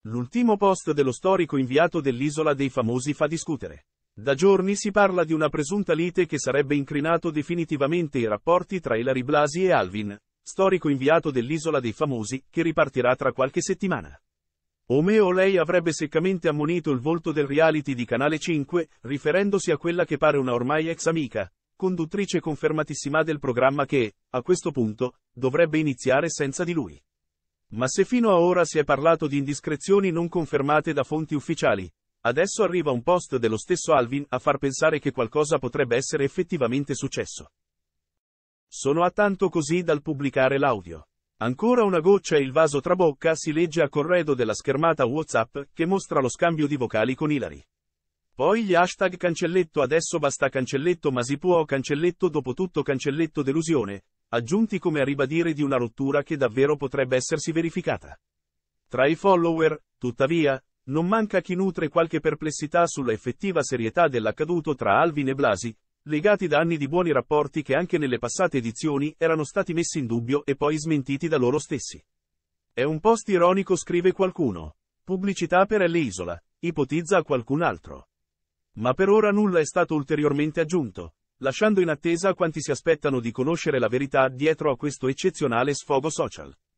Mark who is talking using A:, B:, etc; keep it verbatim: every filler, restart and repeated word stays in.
A: L'ultimo post dello storico inviato dell'Isola dei Famosi fa discutere. Da giorni si parla di una presunta lite che sarebbe incrinato definitivamente i rapporti tra Ilary Blasi e Alvin, storico inviato dell'Isola dei Famosi, che ripartirà tra qualche settimana. O me o lei avrebbe seccamente ammonito il volto del reality di Canale cinque, riferendosi a quella che pare una ormai ex amica, conduttrice confermatissima del programma che, a questo punto, dovrebbe iniziare senza di lui. Ma se fino a ora si è parlato di indiscrezioni non confermate da fonti ufficiali, adesso arriva un post dello stesso Alvin a far pensare che qualcosa potrebbe essere effettivamente successo. Sono a tanto così dal pubblicare l'audio. Ancora una goccia e il vaso trabocca, si legge a corredo della schermata WhatsApp che mostra lo scambio di vocali con Ilary. Poi gli hashtag cancelletto adesso basta cancelletto ma si può cancelletto dopo tutto cancelletto delusione, aggiunti come a ribadire di una rottura che davvero potrebbe essersi verificata. Tra i follower, tuttavia, non manca chi nutre qualche perplessità sulla effettiva serietà dell'accaduto tra Alvin e Blasi, legati da anni di buoni rapporti che anche nelle passate edizioni erano stati messi in dubbio e poi smentiti da loro stessi. È un post ironico, scrive qualcuno. Pubblicità per l'Isola, ipotizza qualcun altro. Ma per ora nulla è stato ulteriormente aggiunto, lasciando in attesa quanti si aspettano di conoscere la verità dietro a questo eccezionale sfogo social.